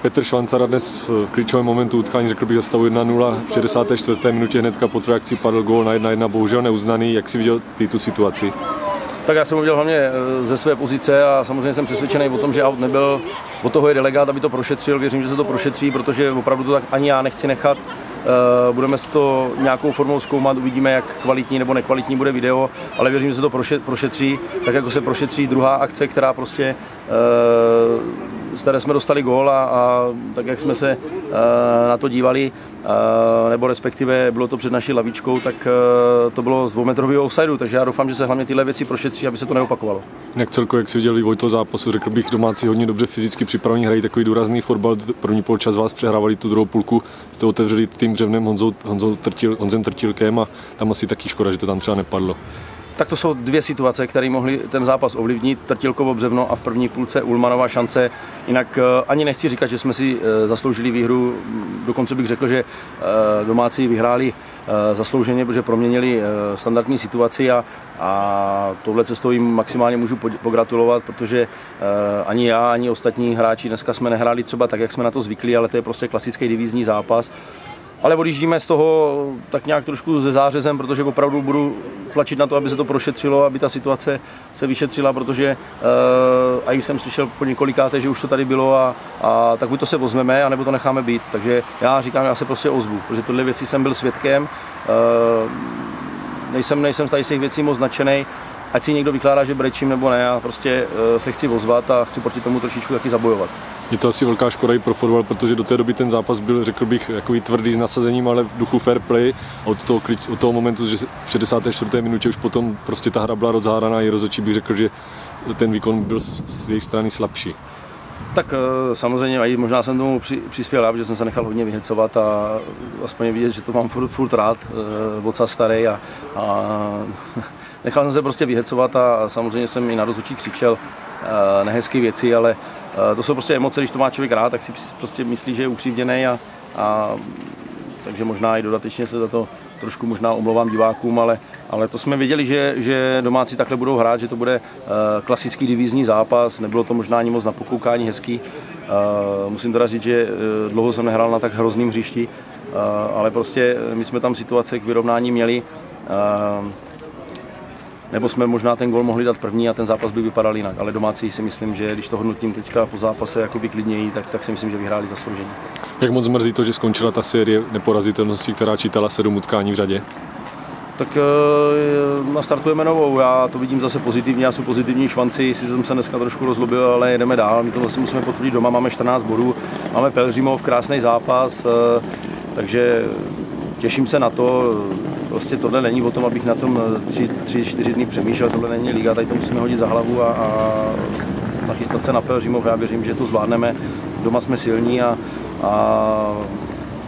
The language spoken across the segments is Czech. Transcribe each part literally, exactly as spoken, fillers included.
Petr Švancara dnes v klíčovém momentu utkání, řekl bych, stavu jedna nula, v šedesáté čtvrté minutě hnedka po tvé akci padl gól na jedna jedna, bohužel neuznaný. Jak si viděl ty tu situaci? Tak já jsem udělal hlavně ze své pozice a samozřejmě jsem přesvědčený o tom, že aut nebyl, od toho je delegát, aby to prošetřil, věřím, že se to prošetří, protože opravdu to tak ani já nechci nechat. Budeme si to nějakou formou zkoumat, uvidíme, jak kvalitní nebo nekvalitní bude video, ale věřím, že se to prošetří, tak jako se prošetří druhá akce, která prostě, z které jsme dostali gól a, a tak, jak jsme se na to dívali, nebo respektive bylo to před naší lavičkou, tak to bylo z dvoumetrového offsideu, takže já doufám, že se hlavně tyhle věci prošetří, aby se to neopakovalo. Jak celkově, jak si viděl vývoj toho zápasu, řekl bych, domácí hodně dobře fyzicky připravení, hrají takový důrazný fotbal, první poločas vás přehrávali, tu druhou půlku jste otevřeli tým Břevnem Honzou, Honzou Trtil, Honzem Trtilkem a tam asi taky škoda, že to tam třeba nepadlo. Tak to jsou dvě situace, které mohly ten zápas ovlivnit. Trtilkovo Břevno a v první půlce Ulmanova šance. Jinak ani nechci říkat, že jsme si zasloužili výhru, dokonce bych řekl, že domácí vyhráli zaslouženě, protože proměnili standardní situaci a, a touhle cestou jim maximálně můžu pogratulovat, protože ani já, ani ostatní hráči dneska jsme nehráli třeba tak, jak jsme na to zvyklí, ale to je prostě klasický divizní zápas. Ale odjíždíme z toho tak nějak trošku ze zářezem, protože opravdu budu tlačit na to, aby se to prošetřilo, aby ta situace se vyšetřila, protože uh, a jsem slyšel po několikáté, že už to tady bylo a, a tak buď to se ozveme, anebo to necháme být. Takže já říkám, já se prostě ozvu, protože tohle věci jsem byl svědkem, uh, nejsem, nejsem z těch věcí moc značenej, ať si někdo vykládá, že brečím nebo ne, já prostě uh, se chci ozvat a chci proti tomu trošičku taky zabojovat. Je to asi velká škoda i pro fotbal, protože do té doby ten zápas byl, řekl bych, takový tvrdý s nasazením, ale v duchu fair play. A od toho, od toho momentu, že v šedesáté čtvrté minutě už potom prostě ta hra byla rozháraná, i rozhodčí bych řekl, že ten výkon byl z jejich strany slabší. Tak samozřejmě, i možná jsem tomu při, přispěl, protože jsem se nechal hodně vyhecovat a aspoň vidět, že to mám furt, furt rád, oca starý a, a nechal jsem se prostě vyhecovat a samozřejmě jsem i na rozhodčí křičel nehezké věci, ale to jsou prostě emoce, když to má člověk rád, tak si prostě myslí, že je ukřivděný a, a takže možná i dodatečně se za to trošku možná omlouvám divákům, ale, ale to jsme věděli, že, že domácí takhle budou hrát, že to bude uh, klasický divizní zápas, nebylo to možná ani moc na pokoukání hezký. Uh, musím teda říct, že uh, dlouho jsem nehrál na tak hrozným hřišti, uh, ale prostě my jsme tam situace k vyrovnání měli. Uh, Nebo jsme možná ten gól mohli dát první a ten zápas by vypadal jinak, ale domácí si myslím, že když to hodnotím teďka po zápase jakoby klidněji, tak, tak si myslím, že vyhráli zaslouženě. Jak moc mrzí to, že skončila ta série neporazitelností, která čítala sedm utkání v řadě? Tak e, nastartujeme novou, já to vidím zase pozitivně, já jsem pozitivní Švanci, si jsem se dneska trošku rozlobil, ale jedeme dál, my to zase musíme potvrdit doma, máme čtrnáct bodů, máme Pelhřimov, krásný zápas, e, takže těším se na to. Prostě tohle není o tom, abych na tom tři, tři, čtyři dny přemýšlel, tohle není liga, tady to musíme hodit za hlavu a, a nachystat se na Pelhřimov. Já věřím, že to zvládneme, doma jsme silní a, a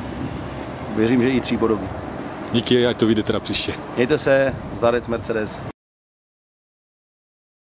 věřím, že i tříbodový. Díky, ať to vyjde teda příště. Mějte se, zdarec Mercedes.